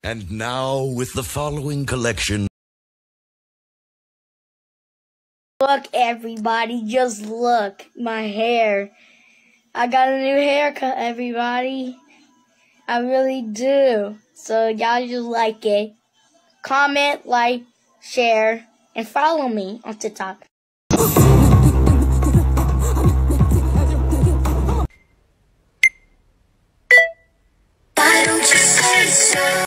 And now, with the following collection. Look, everybody, just look. My hair. I got a new haircut, everybody. I really do. So, y'all just like it. Comment, like, share, and follow me on TikTok. Why don't you say so?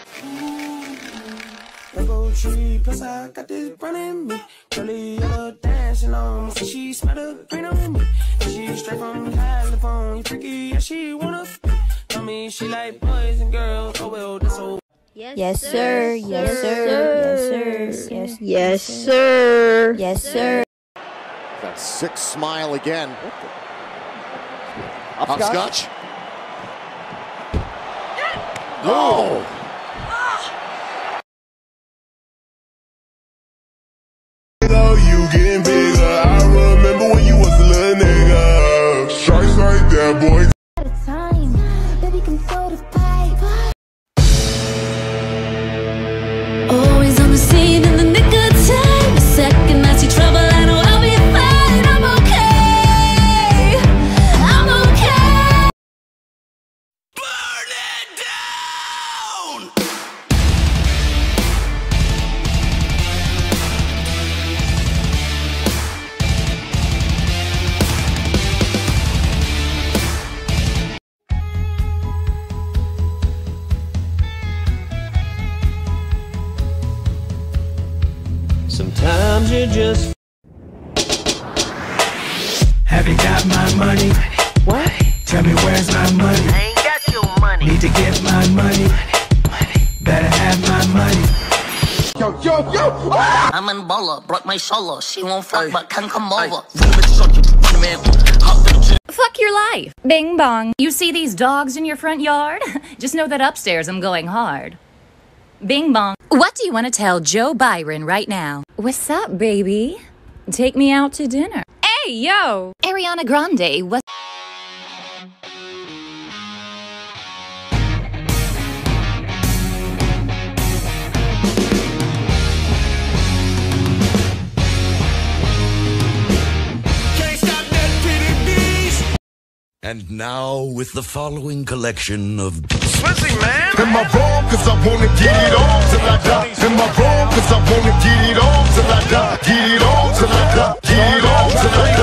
Tree, plus I got this brand in me. Curly yellow dancing on me. She smell the green on me. She straight from California. Freaky, yeah, she wanna tell me she like boys and girls. Oh well, that's all. Yes, sir. Yes, sir. Yes, sir. Yes, sir. Yes, sir. That sick smile again. Hopscotch. Oh! You getting bigger. I remember when you was a little nigga. Strikes like that, boy. At a time, baby can throw the pipe. Always on the scene in the nick of time. The second I see trouble, I know I'll be fine. I'm okay. I'm okay. Burn it down! Sometimes you just. Have you got my money? What? Tell me where's my money? I ain't got your money. Need to get my money. Better have my money. Yo! Ah! I'm in baller, broke my shoulder. She won't fuck, but can come over. Fuck your life. Bing bong. You see these dogs in your front yard? Just know that upstairs I'm going hard. Bing bong. What do you want to tell Joe Byron right now? What's up, baby? Take me out to dinner. Hey, yo! Ariana Grande was... And now, with the following collection of... Swizzy, man! Am I wrong? Cause I wanna get it on till I die. Am I wrong? Cause I wanna get it on till I die. Get it on till I die. Get it on till I die.